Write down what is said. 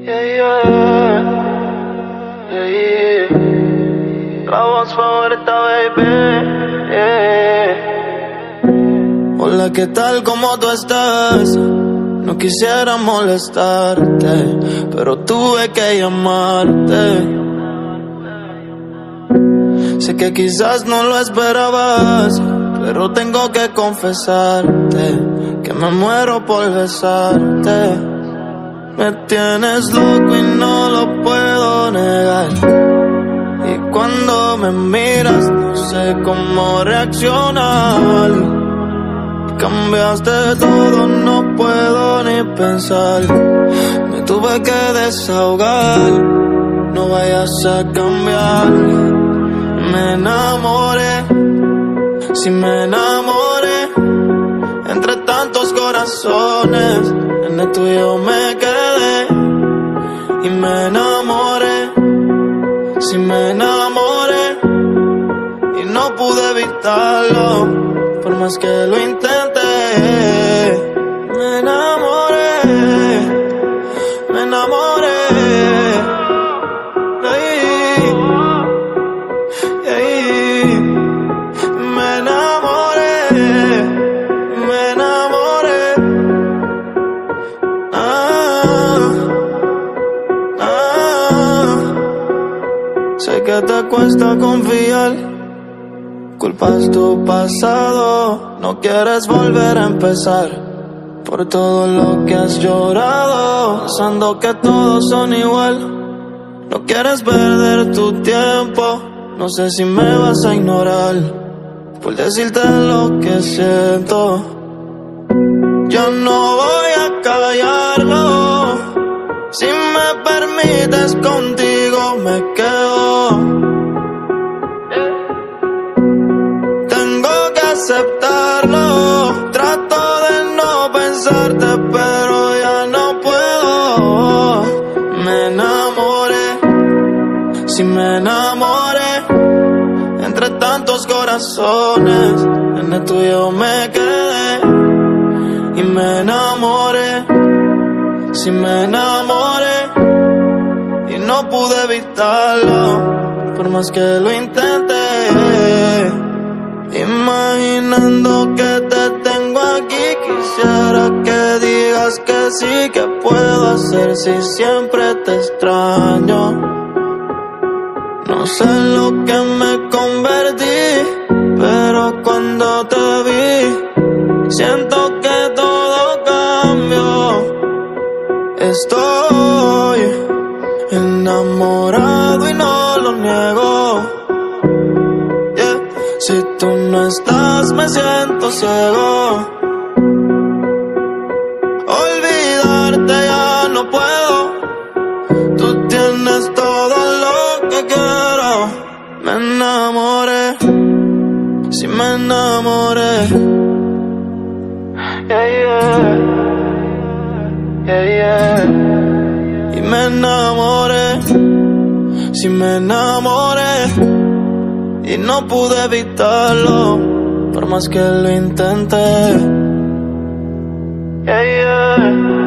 Yeah, yeah, yeah, yeah. La voz favorita, baby. Yeah. Hola, ¿qué tal? ¿Cómo tú estás? No quisiera molestarte, pero tuve que llamarte. Sé que quizás no lo esperabas, pero tengo que confesarte que me muero por besarte. Me tienes loco y no lo puedo negar. Y cuando me miras no sé cómo reaccionar. Cambiaste todo, no puedo ni pensar. Me tuve que desahogar, no vayas a cambiar. Me enamoré, sí me enamoré. Entre tantos corazones, en el tuyo me quedé. Y me enamoré, sí me enamoré. Y no pude evitarlo, por más que lo intenté. Me enamoré, me enamoré. Me enamoré, me enamoré. Sé que te cuesta confiar. Culpas tu pasado, no quieres volver a empezar. Por todo lo que has llorado, pensando que todos son igual. No quieres perder tu tiempo, no sé si me vas a ignorar por decirte lo que siento. Yo no voy a callarlo, si me permites contigo me quedo. Aceptarlo, trato de no pensarte, pero ya no puedo. Me enamoré, sí me enamoré. Entre tantos corazones, en el tuyo me quedé. Y me enamoré, sí me enamoré. Y no pude evitarlo, por más que lo intenté. Imaginando que te tengo aquí, quisiera que digas que sí, que puedo hacer si siempre te extraño. No sé en lo que me convertí, pero cuando te vi, siento que todo cambió. Estoy enamorado y no lo niego. Si tú no estás, me siento ciego. Olvidarte ya no puedo. Tú tienes todo lo que quiero. Me enamoré, sí me enamoré. Yeah, yeah, yeah, yeah. Y me enamoré, sí me enamoré. Y no pude evitarlo, por más que lo intenté. Yeah, yeah.